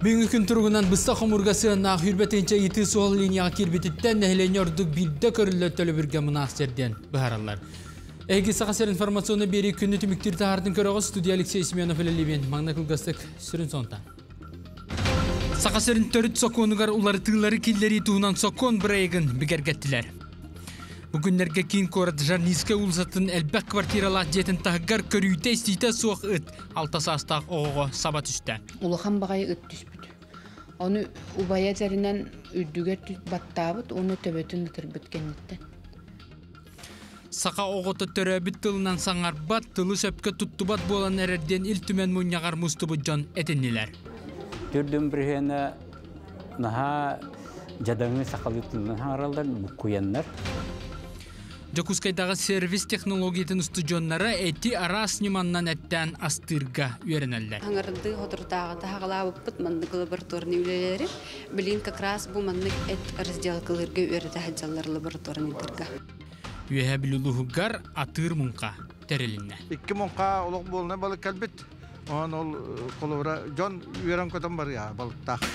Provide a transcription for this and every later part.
Бүгінгі күн тұрғынан бұста қомырғасы нақ хүрбетінше еті сол линияға кербетіттен нәхілені ордық білді көрілі төлі бірге мұнақсерден бұхаралар. Әйгі сақасыр информационы бері күнні түміктер тағардың көріғі студия Алексей Семенов әлелебен маңна күлгістік сүрін соңта. Сақасырын төріт соқонығар улары тығылары келдері туғынан соқон бірайығын бігергеттілер. Бүгінлерге кейін көрді жарнизке ұлсатын әлбәк квартиралақ жетін тағығар көрүйте істейті соқ үт алтасы астақ оғығы саба түсті. Улахан бағай үт түспіді. Оны ұбая зәрінен үддігер баттабыд, оны төбетін үтірбіт кенетті. Сақа оғыты төрөбіт тылынан саңар бат, тылы сөпке тұттыбат болан әрерден ил-түмен мұнияғар мұстыбы жон әтіннелер. Түрдің біргені наға жадаңы сақалы тылынан аралдар бұққуянлар. Жокускайдағы сервис технологиятын студионнары әйті арас неманнан әттен астырға үйерінәлдер. Аңырды отыртағы тағыла бұппыт мандық лабораторны үлелері. Білін как раз бұл мандық әт разделкалырға үйерді хаджалар лабораторны тұрға. Үйе білулуғығар атыр мұнқа тәрелінне. 2 мұнқа олық болына балық кәлбет. Оған ол қолыбыра жон үйерен көтен бар я балықтақ.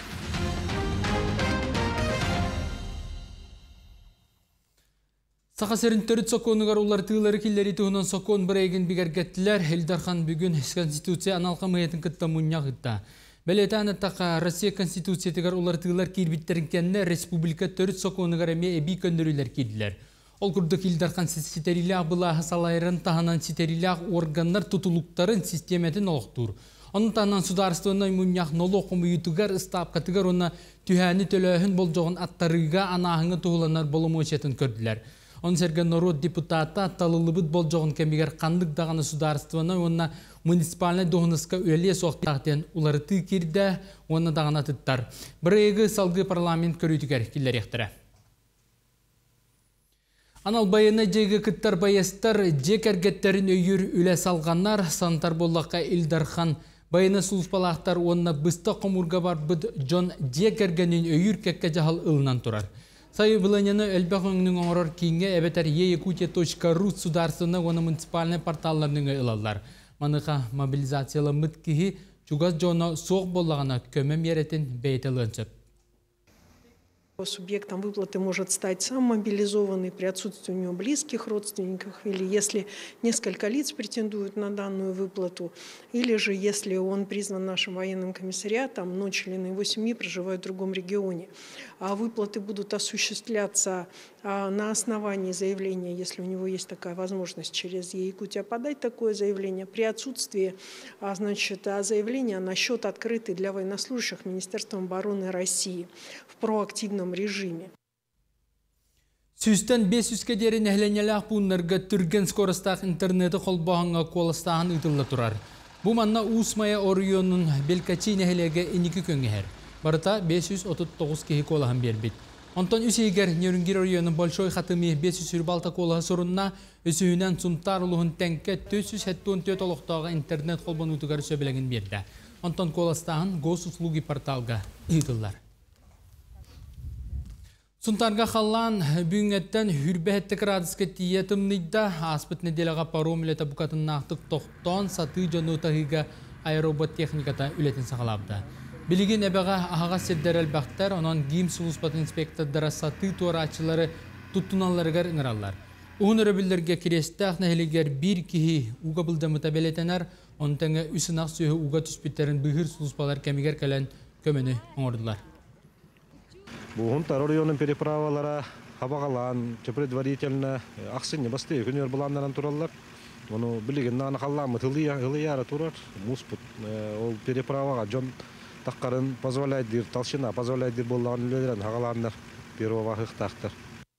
Сақасырын төріт соқонығар олар тығылары келдері тұғынан соқон бірайгін бігергеттілер. Елдархан бүгін Конституция аналқа мұйетін күтті мұнияқ ұтта. Бәлеті анаттақа Россия Конституциятығар олар тығылар кейбіттерін кәнне республика төріт соқонығар әме әбей көндірілер кейділер. Ол күрдік Елдархан ситерилях бұлағы салайрын тағынан ситерилях органдар тұтылуқтарын системетін олықтыр. Onun tanan sudarstığına münyaq nolu okumuyutugar ıstap katıgar ona tühəni tölöhün bolcoğun attarıga anahını tuğulanar bolumu eşetin kördüler. Onun sergen Norod deputata talılıbıt bolcoğun kemiger kandık dağını sudarstığına ona munisipaline doğunuska öyle soğuktağıten uları tükirde ona dağına tıttar. Bırayıgı salgı parlament körütüger killer ektere. Anal bayına jegi kıttar bayastar jek ergetlerin öyür üle salganlar santar bollaqqa Eldarhan bayına sulfalaqtar onna bısta komurga bar bıd John jek ergenin öyür kekke jahal ılınan turar. Sayı bilanyаны Elbaqoğunun oğror kiyinge ebeter yekutia.ru sudarsına ona munisipaline portallarını ılallar. Manıqa mobilizaciyalı mıtkihi çugaz jona soğuk bollağına kömem yeretin beytelönçöp. Субъектом выплаты может стать сам мобилизованный при отсутствии у него близких родственников, или если несколько лиц претендуют на данную выплату, или же если он признан нашим военным комиссариатом, но члены его семьи проживают в другом регионе. А выплаты будут осуществляться на основании заявления, если у него есть такая возможность через Якутия подать такое заявление. При отсутствии заявления на счет, открытый для военнослужащих Министерством обороны России в проактивном режиме. Süsten 500 derin ehlenyeler bunlarga türgen skorastaq interneti kolbağına kolastağın ıtılla turar. Bu manna Usmaya Orion'un belkaçı nehelege eniki köngeher. Barıta 539 kehi kolahan berbit. Ondan üseyger Nörüngir Orion'un bolşoy xatımı 500 sürbalta kolaha sorunna üsühünen suntar uluğun tenke 474 oluqtağı internet kolban utugarı söbelegin berdi. Ondan kolastağın gos uslugi portalga ıtıllar. Suntarga xallan büyüngetten hürbehette kradiske tiyatımnıyda aspet nedelaga parom ileta bukatın naqtık toqton satı jonu tahiga aerobot teknikata ületin saqalabda. Biligin ebeğa ahaga sedderel baktar onan gim suluspat inspektordara satı tuaraçıları tutunallargar ıngırallar. Uğun örebillerge kirestaq neheliger bir kihi uga bıldamıta beletener ontanga üsünaq söhü uga tüspitlerin bihir suluspalar kemiger kalen kömeni oңордулар. Бугун Орионун переправалара хабагалан предварительно аксын басты күнөр буландан тураллар. Муну билигин аны халламы тылыяра турар. Муспут ол переправага жон таккарын позволяет дир толщина позволяет дир болгон үлелерин хагаландар первого хыктактар.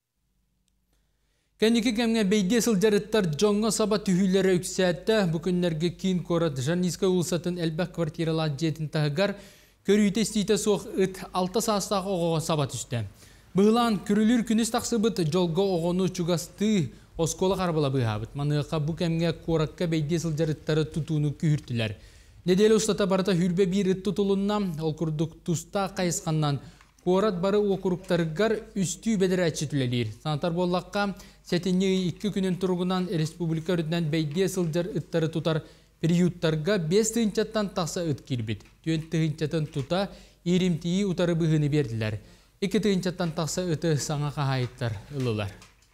Kendiki kemge beyde sıljarıttar jonga saba tühüllere yüksəttə bu günlərge kin korat Jarniska ulsatın elbək kvartiralar jetin tahgar körüyte isteyte soğuk ıt alta sastaq oğuğa sabat üstte. Bığılan körülür künis taqsıbıt jolga oğunu çugastı oskola qarbala bıhabıt. Manıqa bu kemge korakka beyde sıljarıttarı tutuunu kühürtüler. Nedeli ustata barata hürbe bir ıt tutulunna ol kurduk tusta kayıskandan korat barı okuruktarıgar üstü bedere açıtülelir. Sanatar bollaqqa setinyi 2 günün turgunan Respublika öründen beyde sıljar ıttarı tutar periyutlarga 5 tığınçattan taqsa ıt kirbit. Tön tığınçatan tuta иримтии утары быһыны бердилер. Ики тыынчаттан тақса ыты саңа қағайыттар ылылар.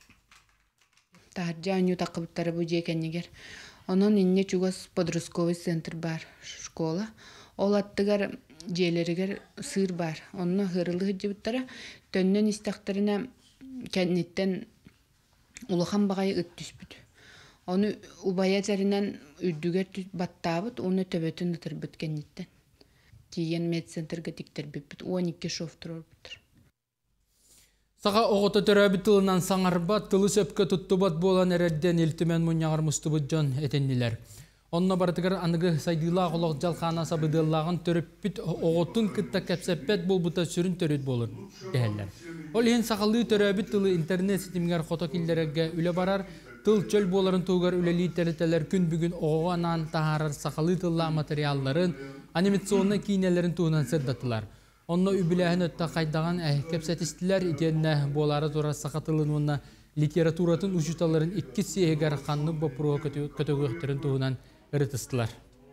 Тахаржаню тақыбыттары бу жекеннигер. Онон инне чугас подростковый центр бар школа. Ол аттыгар жээлеригер сыр бар. Онно хырылы хыджыбыттара төннөн истактарына кенниттен улахан багай ыт түспүт. Оны убая жарынан үддүгер баттабыт, оны төбөтүн ытырбыт кенниттен. Тиген медцентрге тиктербиппит, 12 шофтор орбутыр. Саға оғыты төрәбі тылынан саңарбат, тылы сөпкі тұттыбат болан әрерден елтімен мұнияғар мұстыбыт жон әтеннелер. Онна бартығыр анығы сайдыла құлақ жалқана сабыдылағын төріппіт оғытын күтті кәпсәппет бол бұта сүрін төрет болыр дәхелер. Ол ең сақылы төрәбі тылы интернет сетімгер қотокиллерге үлі барар, тыл чөл боларын туғар үлелі тәрітелер күн бүгін оғанан тағарар сақылы тылла материалларын, анимационны кейнелерін туғынан сырдатылар. Онна үбіләхін өтті қайдаған кәпсәтістілер итенне болары тұра сақатылын онна литературатын ұшыталарын 2 сейгер қанны бапыруға көтөгіқтерін туғынан ұрытыстылар.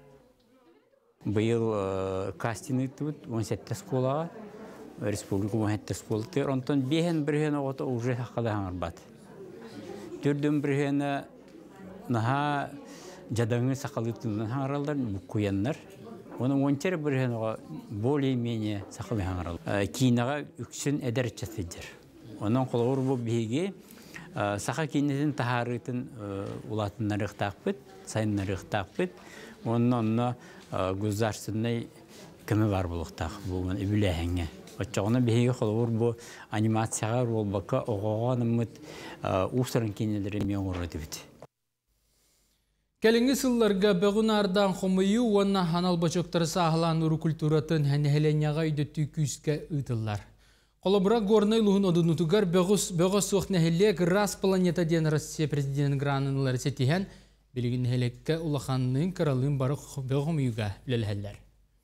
Бұйыл кастинг тұбыт 17 сколаға, республика 17 сколы. Онтан бейхен бірген оғыты ұжы хаққада хаңыр бат. Түрдің біргені наға жадаңы сақалытылын хаңыралдар бұққуянлар. Оның онтері бірген оға более-менее сақылы хаңырал. Кейінаға үксін әдәрчәсідер. Оның қолауыр бұл бейге сақа кейінетін тахарытын ұлатынлары ұқтақпыт, сайынлары ұқтақпыт. Онына гүзарсынай кімі бар бұл ұқтақ, бұл үбіләхіңе. Отчағына бейге қолауыр бұл анимацияға ол баққа оғағанымыт ұсырын кейінелері мен ұрады біті. Келінгі сылларға бәғын ардан қомыйы онна ханал бачоқтары сағылан ұры культуратын әнеленяға үйдетті күйіске ұйтылар. Қолыбыра горнай лұғын одынутығар бәғыз соқ нәхелек рас планета ден Россия президент гранынылары сетіген білігін нәхелекке ұлақанның қаралын бары бәғым үйге үлеләлер.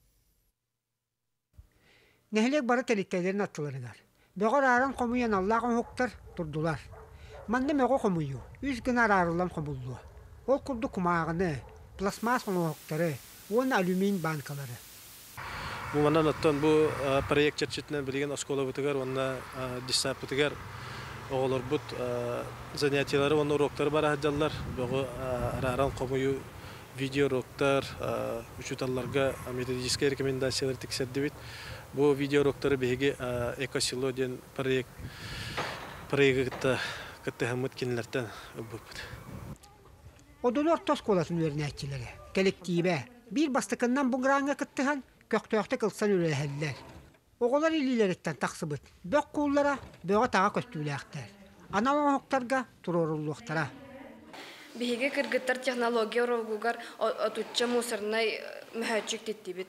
Нәхелек бары тәліккәлерін аттыларыгар. Бәғыр аран қомыйын Аллағын хоқтар тұрдылар. Манны мәғі қомыйы, үз гін арарылан қомылуы. Ол күрді құмағыны, пластмас қоңықтары, он алюмин банкалары. Бұл манан оттан бұл проект черчетінен білген оскола бұтығар, онна дисап бұтығар оғылар бұт занятиялары, оны уроктары бар әддалар. Бұғы араран қомыю видео уроктар, учуталларға методическая рекомендациялар тексерді бит. Бұл видео уроктары беге экосило ден проекті кіттіғамыт кенілерден бұт. Odolor toz kolasın örnekçileri. Kolektibe bir bastıkından bu granga kıttıhan köktökte kılsan ürelehediler. Oğular ililerekten taksıbıt. Bök kullara böğe tağa köstüylekler. Analan hoktarga turorulluktara. Bihige kırgıttar teknologiya rogugar otutça musarnay mühäççük tittibit.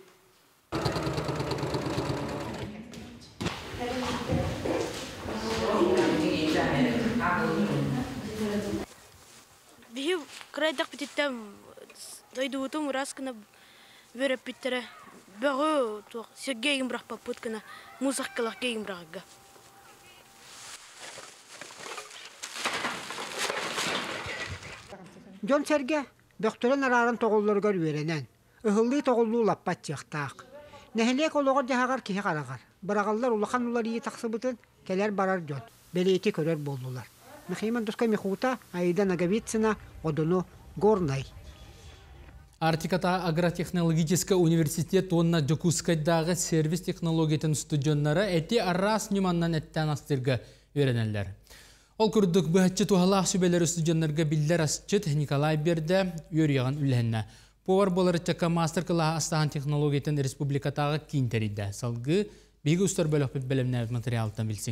Bihi kraydak bitittem dayduutum raskına verip bittere. Bağı to segeyim bırak paput kana musakkalak geyim bırakga. Jon Serge doktorun araran toğullargar verenen. Ihıllı toğullu lappat çıktaq. Nehlek oloğur jahagar kihe qaragar. Bırağallar ulaqan iyi taksıbıtın keler barar jon. Beleyti körör boldular. Михайман доска михута айда нагавицина одоно горнай. Артиката агротехнологический университет онна Жокускайдағы сервис технологиятын студионнары әти аррас нюманнан әттен астырға өйренелер. Ол күрдік бұхатчы туғалақ сүбелері студионларға білдер асчыт Николай Берді өйреген үләнне. Повар болары чака мастер кылаға астаған технологиятын республикатағы кейінтерейді. Салғы бейгі ұстар бөліқ бөлімне материалтан білсің.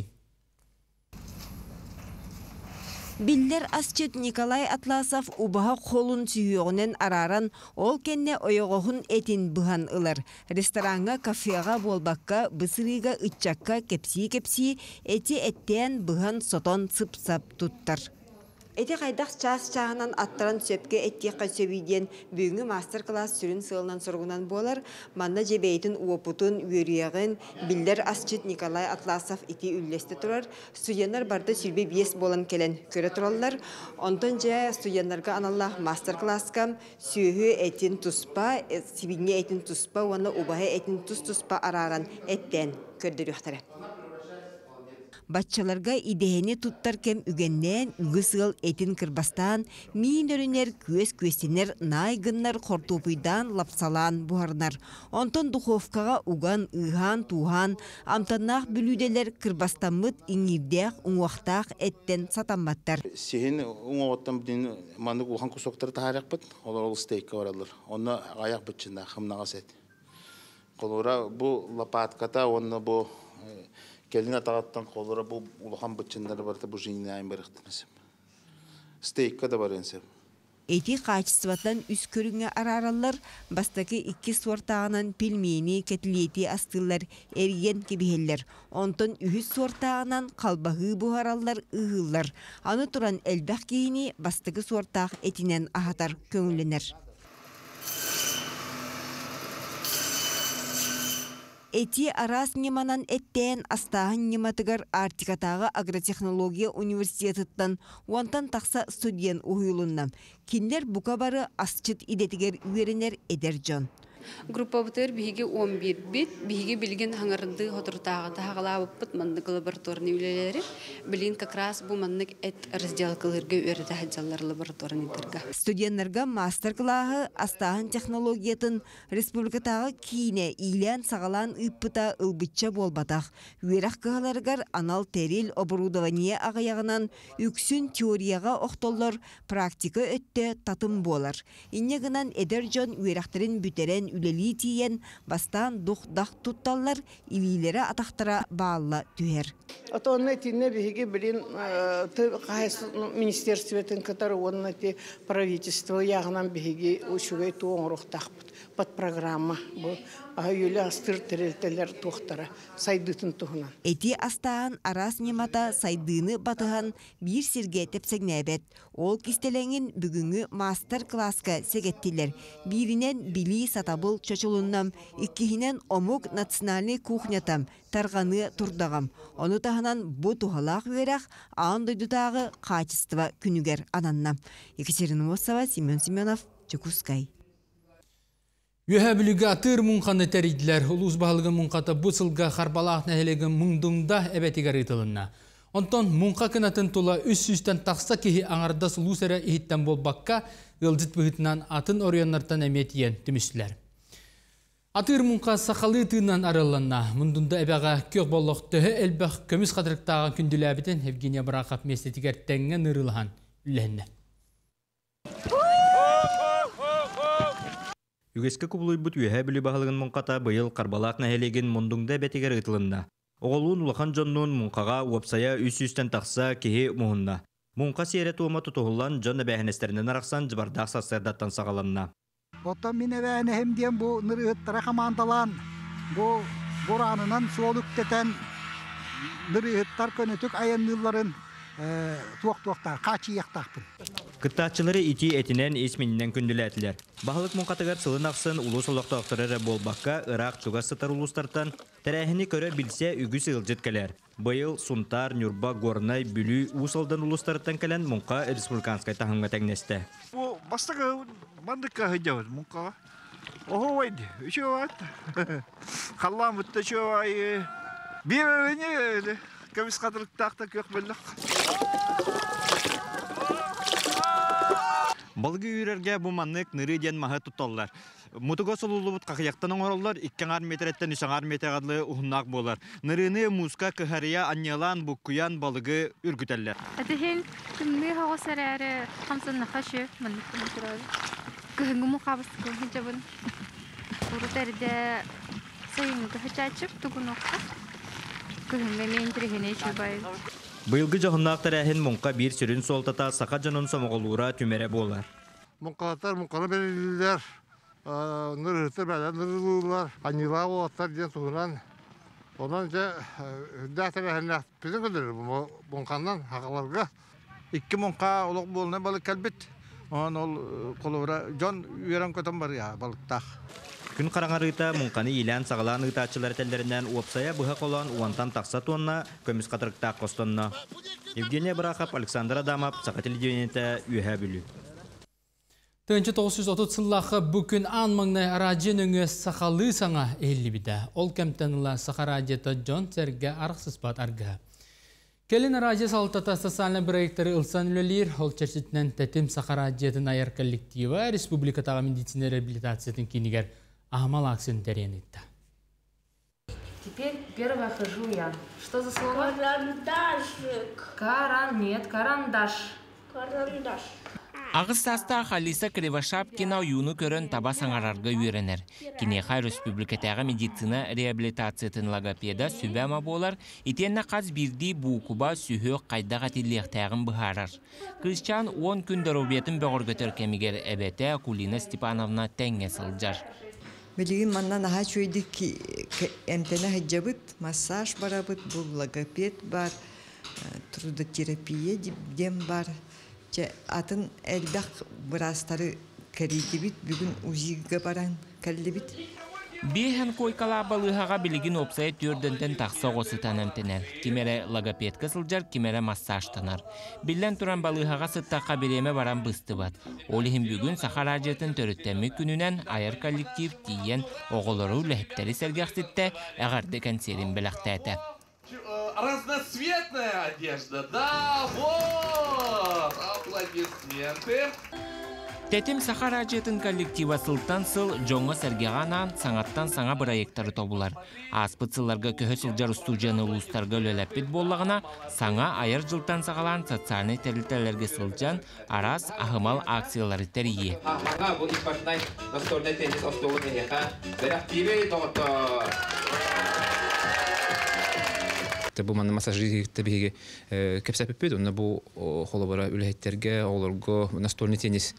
Биллер асчет Николай Атласов убаха қолын сүйеғінен араран ол кенне ойоғығын этин бұхан ылар. Ресторанға, кафеға болбаққа, бысырыға, ытчаққа кепси-кепси эти әттен бұхан сотон сып-сап туттар. Эти қайдақ час чағынан аттаран сөпке әттеққа сөбейден бүгінгі мастер-класс сүрін сылынан сұрғынан болар, манна жебейтін уопутун үйеріяғын білдер асчыт Николай Атласов ити үллесті тұрар, студенттар барды сүрбе бес болан келен көрі тұралар. Онтан жа студенттарға аналлах мастер-класска сүйі әтін тұспа, сибинге әтін тұспа, оны убахы әтін тұспа араран әттен көрдір өқтірі. Батчаларга идеяны туттар кем үгеннен үгісіл этин кырбастан, миин өрінер көстенер найгыннар қортупыйдан лапсалан бұғарнар. Онтон духовкаға уган, ыған, туған, амтаннақ бүлүделер кырбастамыт иңирдеқ, уңуақтақ эттен сатамматтар. Сехин уңуақтан бүтін мандық улхан кусоктар тахаряқ бұд, олар ол стейкка баралар. Оны аяқ бүтчінда, қымнаға сәт. Қолура бұл лопатката, оны бұл келіне тағаттан қолыра бұл улахан бұтчындары барда бұл жиынны айын барықтымыз. Стейкка да бар енсеп. Эти качествотан үс көріңе араралар, бастаки 2 сортағынан пельмени, кетлети астылар, эрген кебехеллер. Онтон 3 сортағынан қалбағы бұғаралар, ұғылар. Аны туран әлбәқ кейіні бастаки сортақ этинен ахатар көңіленер. Эти арас неманан эттен астағын нематыгар Артикатағы агротехнология университеттен уантан тақса студент уйылыннам. Кинлер бука бары асчыт идетігер үйерінер эдер жон. Группа бутер биһиги 11 бит, биһиги билген хаңарды хотуртагы тагылабып бут мандык лабораторный үлелери. Билин как раз бу мандык эт разделкаларга өрөтө хаҗаллар лабораторный терга. Студентларга мастер-классы астагын технологиятын республикатагы кине илен сагалан ыппыта ылбытча болбатак. Үерак кыгаларгар анал терил оборудование агыягынан үксүн теорияга октоллор практика өттө татым болар. Иннегынан эдер жон үерактерин бүтерен үлели тиен бастан дух-дах тутталлар илилері атақтыра бағылы түйер. Атонна тинне биһиги билин министерствотын катары онна ти правительство ягынан биһиги ушугай туоңрухтахпыт под программа бу айылы астыр терелтелер тухтара сайдытын тухунан. Эти астаан арас немата сайдыны батыган бир сирге тепсегнебет. Ол кистелеңин бүгүнгү мастер-класска сегеттилер. Биринен били сатабыл чочулуннам, иккихинен омук национальный кухнятам, тарганы турдагам. Оны таханан бу тухалак верах аан дойдутагы качество күнүгер ананна. Екатерина Осова, Семен Семенов, Чекускай. Үһә бүлігі атыр мұңқаны тәрейділер. Улус бағылығы мұңқата бұсылға қарбалақ нәхелеген мұңдыңда әбәтігер ұйтылына. Онтон мұңқа кынатын тұла үс-үстен тақса кехи аңардас улус әрі ехіттен бол баққа ғылдыт бұғытынан атын орионнартан әметиен түмістілер. Атыр мұңқа сақалы тыынан арылына. Мұндында әбәға көк болық түхі әлбәқ көміс қатырықтаған күнділі әбітен Евгения Барақап местетігер тәңген ұрылған үләнне. Үгеске кубулуйбут үһә бүлі бағылығын мұңқата бұйыл қарбалақ нәхелеген мұндыңда бәтегер ұтылында. Оғылуын улахан жоннуын мұңқаға уапсая үс-үстен тақса кеге мұғынна. Мұңқа сейрі туыма тұтығылан жонны бәхінестерінен арақсан жыбардақ састырдаттан сағаланна. Оттан мен әвәні хемден бұл нұрығыттара қамандалан, бұл бұранынан суолық тетен нұрығыттар көнетік айынлыларын туақ-туақтар, қачы яқтақпын. Кыттачылары ити этинен есменінен күнділәтілер. Бағылық мұңқатығар сылын ақсын улус олықтақтырары болбаққа Ирақ чуға сытар улустартан тәрәхіні көрі білсе үгі сығылжыт кәлер. Бұйыл Сунтар, Нюрба, Горнай, Бүлі, Усалдан улустарттан кәлен мұңқа республиканскай тахынға тәңнесті. Бұл бастығы бандыққа ғыдауыз мұңқаға. Оғы ойды, үші ойды. Қаллам бұтты үші ойды. Бір өне көміс қадырықтақта көк білік. Балғы үйрерге бұл маннық ныры ден маға тұтталылар. Мұтыға солулыбыт қақияқтанын оралылар, 2 метреттен 3 метрғадлы ұғыннақ болар. Нырыны мұзқа көхария аннелан бұққуян балығы үргітелер. Әдіхен күмі қағысар әрі қамсынны қашы маннық мұтырады. Күхінгі мұқабысты көңі жабын. Ұрыт әрді сайыңы күхачачып тұғын оққа. Күхінгі мен тірігіне шүбайын. Бұйылғы жоғыннақтар әхін мұңқа бір сүрін солтата сақа жонын somоғылуыра түмере болар. Мұңқалаттар мұңқаны бәрілілер, нұрғыттар бәлі нұрғылылар, анила оғаттар ден тұғынан. Онан жа дәтір әхін әқті біздің көдірі мұңқаннан ағаларға 2 monka oluk boluna balık kalbit. On ol kolora John üyeren kotan var ya balıktaq. Күн қараңарыта мұнқаны илән сағалан ұйтачылар тәлдерінен уапсая бұға қолан уантан тақса туанна көміс қатырықта қостонна. Евгения Брахап, Александр Адамов, Сақа телевидениеті үйе білі. 1930 сыллақы бүкін анмаңнай аражен өңі сақалы саңа әлі біді. Ол кәмтаныла сақа радиота Джон Серге арқсыз бат арға. Келін аражи салтата социальный проекттары ылсан үлелер, ол чәрсетінен тәтім сақа радиотын айар коллектива республикатаға медицина реабилитациятын кенігер Ахмал Аксен теренитта. Теперь первое хожу я. Что за слово? Карандашик. Нет, карандаш. Карандаш. Ағыстаста Халиса Кривошапкина уюну көрін таба саңарарға үйренер. Кенеқай республикатағы медицина реабилитациятын логопеда сүбәма болар, итенна қаз бірді бұқыба сүйі қайдаға телектәғін бұхарар. Кришчан 10 күндер обетін бөғір көтір кемігер әбәті Акулина Степановна тәңе сылжар. Білігін маннан аға чөйді әмтені хәджабыт, массаж барабыт, бұл логопед бар, трудотерапия дем бар. Атын әлбәқ бірастары кәрейді бит, бүгін ұзиға баран кәлі бит. Бейхен койкала балығаға білігін опсай түрдінтен тақса ғосытан әмтенер. Кемері логопед кысылжар, кемері массаж танар. Білден тұран балығаға сыттаққа береме баран бұсты бат. Олығын бүгін Сақа радиотын төріттәмі күнінен айыр коллектив тиен оғылыру ләхіптері сәргәқсітті әғарды консерин біліқтәті. Разноцветная одежда, да, вот, аплодисменты. Тәтім Сақа радиотын коллектива сылтан сыл жоңға сәргеғанан саңаттан саңа проекттары тобулар. Аспыцыларға көхі сылжар студияны ұлыстарға өләппет боллағына саңа айыр жылтан сағалан социальный тәрілтәлерге сылжан арас ахымал акциялары тәрие. Ага, бұл ипашнай настольный теннис остолы тәйеқа. Бір активей доғыты. Бұл манна массажи табиге кепсәппет, онна бұл холобара үләйттерге, оларго настольный теннис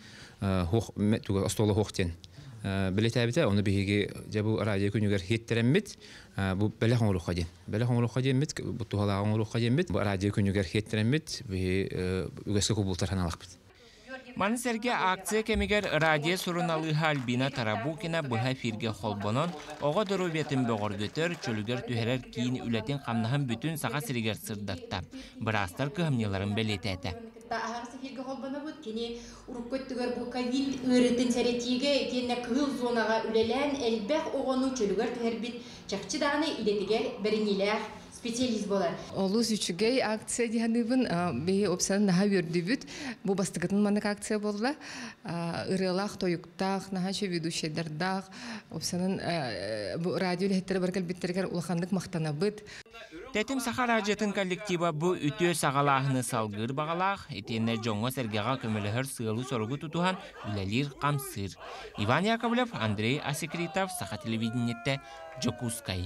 остолы хоқтен. Білет әбіті, оны бігеге жабу радио күнігер хеттереммет, бұл бәлі қоңырыққа ден. Бәлі қоңырыққа денмет, бұл туғала қоңырыққа денмет, бұл радио күнігер хеттереммет, үгескі көбілтар ханалақ бет. Манысерге акция кемигер радио суруналы Альбина Тарабукина бұға фирге холбонон, оға дұру бетін бөғір көтір, чөлігер түйерер кейін үлетін қамнағын бүтін саға сірігер сырдатта. Бірастар көхімнеларын бәлеті әті. Ағасы фирге холбона бұд, кені ұрып көттігер бұл ковид өретін сәретіге, кені күл зонаға үлелән, әлбәқ оғану чөлігер түйер біт, чақчы дағыны илетігер бірінелер специалист болар. Олус үчүгей акция диханыбын бей опсан наха үрдүбүт. Бу бастыгытын манык акция болла. Ырылах тоюктах, наха ведущийлердах, опсанын радио лехеттер баркал биттергер улахандык мактанабыт. Тәтім Сақа радиотын коллектива бұ үтө сағалағыны салғыр бағалақ, етенне жоңға сәргеға көмілігір сығылы сорғы тұтуған үләлер қамсыр. Иван Яковлев, Андрей Асекритов, Сақа телевидениетті Джокускай.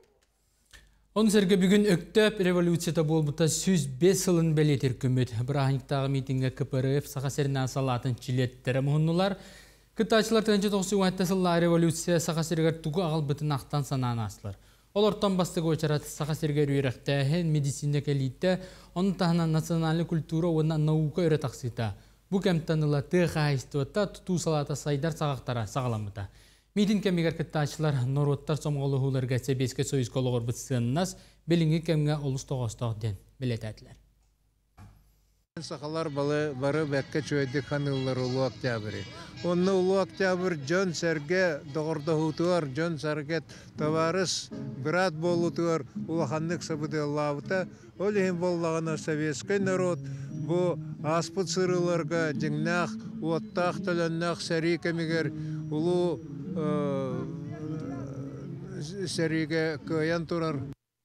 Он сәрге бүгін өктөп революцията болбыта 105 сылын бәлетер көмет. Бірахниктағы митинге КПРФ Сақа сәрінен салатын чилеттері мұхыннулар. Кытачылар 1990 сылла революция Сақа сәргер туғы ағыл бұтын ақтан сананы асылар. Ол ортан бастығы өчараты Сақа сәргер үйрәқтәхен медицина кәлейті, оның тағынан национальный культура оны наука өрі тақсыйта. Бұ кәмтаныла тұға айстуатта тұту салата сайдар сағақтара сағаламыта. Митин кәмегер кыттачылар нороттар сомғолы хуларға сәбеске сөйіз қолығыр бұтсығыннас белінгі кәмге олыс тоғыстақ ден білетәділер. Сақалар бары бәкке чөйдік ханылар ұлы октябрі. Онны ұлы октябрь жон сәрге доғырда хутуар, жон сәрге таварыс бірат болутуар ұлақанлық сабыды лавыта. Олығын боллағына советский народ бұ аспыт сырыларға жыңнақ, уаттақ төліннақ сәрі кәмегер ұлы сәриге көйен тұрар.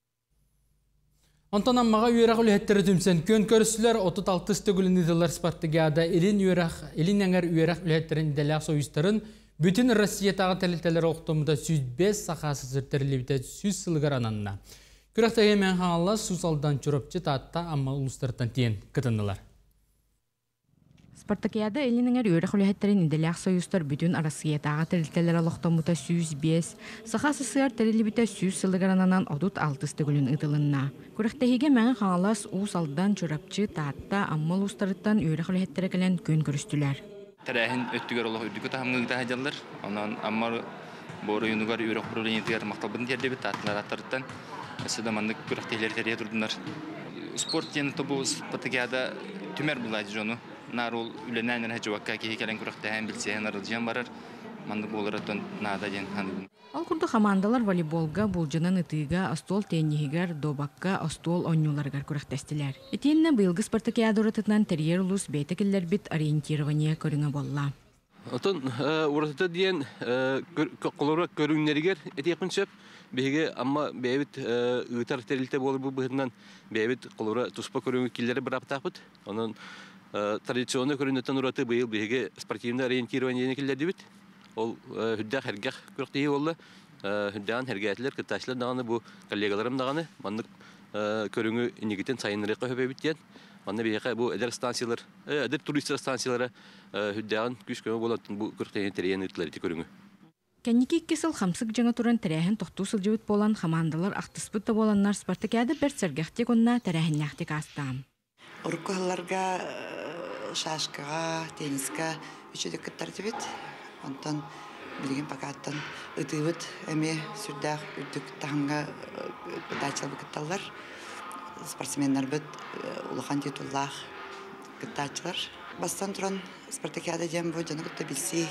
Онтан аммаға үйерақ үлеттері түмсен көн көрісілер 36 төгілін идылар спартыгада елін әңір үйерақ үлеттерін дәләқ союстарын бүтін Россиятағы тәлітелер оқтымыда 105 сақасы зіртерлебіте 100 сылғар ананына. Күрәқті емен қаңалла сусалдан чүріпчі татта амма ұлыстырттан тиен кытынылар. Спартакиада элинеңер өрөх үлэхеттерин иделяах союзтар бүтүн арасыятаға тірілтелер алықтамута сүүз бес, саха сысыар тірілібіте сүүз сылыгарананан одут алтысты күлін ытылынна. Күріқтәхиге мәңін қаңалас уус алдан чурапчы таатта аммал устарыттан өрөх үлэхеттері кілен көн көрістілер. Тәрәхін өттігер олық үдігі тахымғыңда хажалар, онан аммар боры юнугар өрөх проблемитігер мақталбын тердебі таатылар аттарыттан, өсіда мандық күріқтәхилер терия тұрдынар. Спорт жені тобу Спартакиада түмер бұлайды жону. Нарул үленәнер хәҗүәккә киһекәлән күрәктәһән билсәһен арылҗан барар. Мандык булыратын нада ден ханын. Ал курды командалар волейболга, булҗанан ытыга, астол теннигер, добакка, астол оннюларга күрәктәстеләр. Этинне быелгы Спартакиада уратытнан терьер улус бәйтекелләр бит ориентирование көрүңә болла. Отон уратыта диен колора көрүңнәргә этекенчеп беге амма бәйбит ытар терилте булып бу быһыннан бәйбит колора туспа көрүңгә килләре бер аптапыт. Анын традиционный көрүнөтөн ураты быйыл беге спортивный ориентирование килләр дибит. Ол хүддә хәргә күрәктәй болла. Хүддән хәргәтләр кыташлар даганы бу коллегаларым даганы мандык көрүңгө инегитен сайынры көбөйбит дигән. Аны беге бу эдер станциялар, эдер турист станциялары хүддән күч көбө болот бу күрәктәй терен итләр көрүңгө. Кәнники кесел хамсык жаңа туран тәрәһен тохту сылжыбыт болан командалар актыспыт та боланнар Спартакиада бер сәргәхте конна тәрәһеннәхте кастам. Уркаларга шашкага, тенниска үчүдүк кыттардыбыт. Онтон билген пакаттан ытыбыт эме сүрдах үдүк таңга дачалбы кытталар. Спортсменнар бит улахан титуллах кыттачылар. Бастан туран Спартакиада дем бу жана кытта билси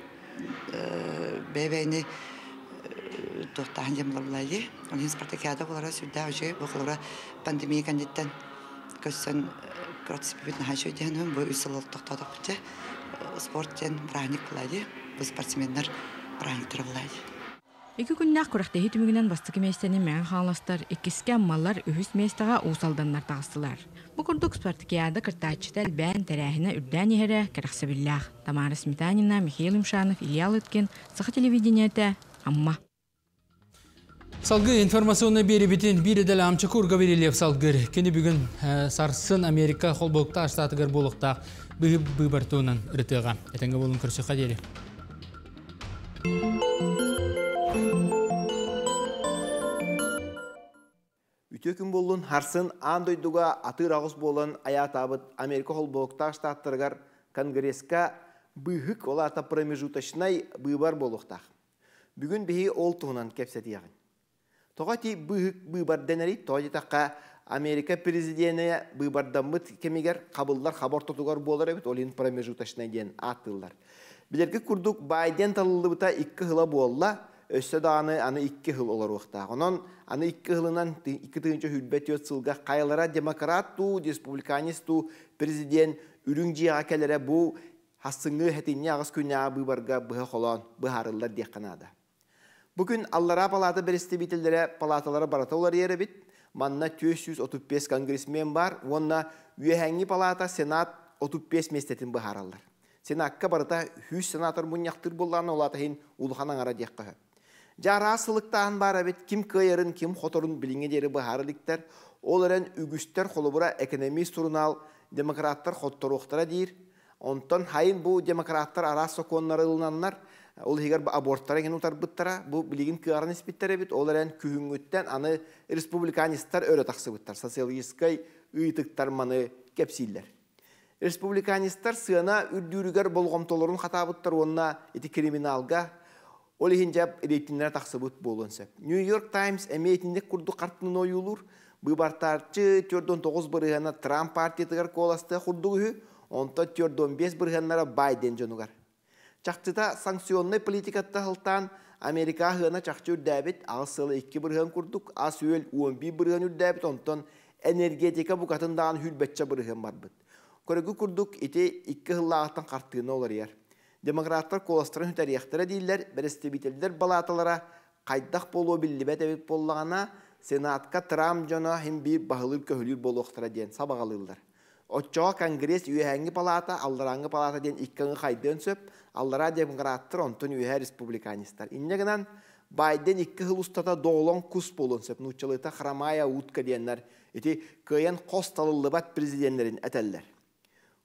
бебени тохтаан дем лаблайды. Онын Спартакиада булара сүрдах үчү букулара пандемия кандиттан көсөн протестбит нахажу дегенем бу үсел токтодук бите спорттен праник булайды. Бу спортсменнар праниктер булайды. Эки күннәк күрәктәһи түмүгенән бастык местәне мәң халастар иккиске аммалар үһүс местага усалданнар тагыстылар. Бу курдук Спартакиада кыртачтал бән тәрәһенә үрдән иһәре кирәхсәбилләх. Тамара Сметанина, Михаил Имшанов, Илья Лыткин, Саха телевидениете, Амма. Салгы информационный беребитин биредел амчы курга берилеп салгыр. Кені бүгін сарсын Америка холбоқта штатыгар болықта быбартуынан ырытыға. Этенге болын көрсі қадері. Үтөкін болын харсын андойдуға атыр ағыз болын аятабыт Америка холбоқта штаттыргар конгресска бүйхік олата промежуточнай быбар болуқтақ. Бүгін бейі ол туғынан кепсеті яғын. Тоғати бүйбар денери тоғи таққа Америка президенті бүйбардамыт кемегер қабылдар қабар тұтуғар болар әбіт олин промежуточнай ден аттылар. Білерге күрдік Байден талылы бұта 2 хыла болла, өсі дағаны аны 2 хыл олар уақта. Онан аны 2 хылынан 2 тығынча хүлбет өт сылға қайлара демократту, республиканисту президент үріңжиға кәлері бұл хасыңы хәтіне ағыз күнне бүйбарға бұға қолан бұхарылар деққанады. Bugün Allara Palata berestibitelere palatalara baratalar yeri bit. Manna 235 kongresmen var. Onna üyehengi palata senat 35 mestetin baharallar. Senakka barata 100 senator munyaktır bollarına olata hin uluhanan ara diyakkağı. Jara asılıktan bara bit kim kıyarın kim xotorun bilinge deri baharalikler. Olaren ügüster kolubura ekonomi sorunal demokratlar xottoruqtara deyir. Ondan hayın bu demokratlar arası konuları ılınanlar. Ol higar abortlara gen utar bittara bu bilgin kıarın ispittere bit olaren kühüngütten anı respublikanistler öyle taksı bittar sosyalistskay ıytıktar manı kepsiller. Respublikanistler sığına ürdürüger bolğomtoların hata bittar onna eti kriminalga ol hincap edetinler taksı bit bolunsa. New York Times emeğetinde kurdu kartının oyulur. Bu bartarçı 49 bırığına Trump partiyetigar kolastı kurduğu onta 45 bırığınlara Biden jonugar. Çaktıda sanksiyonlu politikatta hıltan Amerika hığına çaktı ürdəbit, ağısılı 2 bırğın kurduk, asüel 11 bırğın ürdəbit, ondan energetika bu katındağın hülbetçe bırğın var bit. Koregu kurduk, iti 2 hılla ağıttan karttığına olur yer. Demokratlar kolastırın hüteriyaktıra değiller, berestibitelder balatalara qaydaq bolu billibet evit bollağına, senatka Trump jona hem bir bahılır köhülür boluqtıra diyen sabağalırlar. Oçoğa kongres üyehengi palata, allarangı palata diyen ikkangı qaydığın söp, Allara demokrattır ondan üye respublikanistler. İnneğinden Biden 2 hıl ustata doğulan kus bolun söp. Nuçalıta xaramaya utka diyenler. Eti kıyan kostalılıbat prezidentlerin eteller.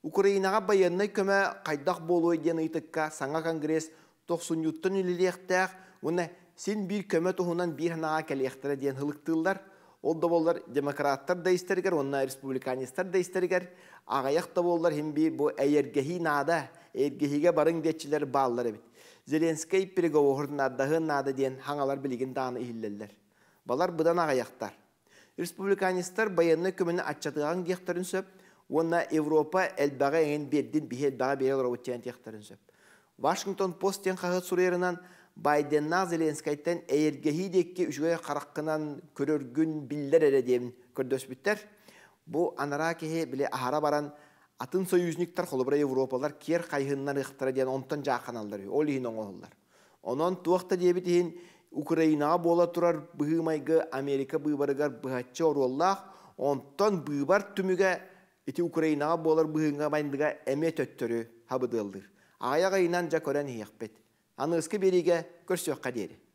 Ukrainaga bayanna kömä qaydak boluy diyen ıtıkka saňa kongress 90-ýuttun ülelektäk, ona sin bir kömä tuhunan bir hanaga kelektere diyen hılıktıllar. Olda bollar demokratlar da isterger, onna respublikanistlar da isterger. Ağayak da bollar hem bir bu eýergehi nada, eýergehiге barın detçiler bağlar ebit. Zelenskiy переговоры надahın nada diyen hangalar biligin dağını ihilleller. Balar budan ağayaktar. Respublikanistlar bayanna kömünü açatıgan giyaktarın söp, onna Evropa elbağa en berdin bihel bağa berel ravutçayan giyaktarın söp. Washington Post'ten qağı surayarınan Biden'na Zelenskiy'ten eýergehi dekke üçgöye qaraqqınan körörgün biller ere diyen kördös bitter. Bu anarakehe bile ahara baran atın soyuzniktar holubra Evropalar kier qayhınnan ıhtara diyen ontan jaqanallar. Olihin oğullar. Onon tuaqta diyebitihin Ukraina bola turar bıhımayga Amerika bıbarıgar bıhatçı orullah ontan bıbar tümüge iti Ukraina bolar bıhınga bayındıga emet öttörü habıdıldır. Ayağa inan jakoran hiyakbet. Anıskı berige körsüyakka deri.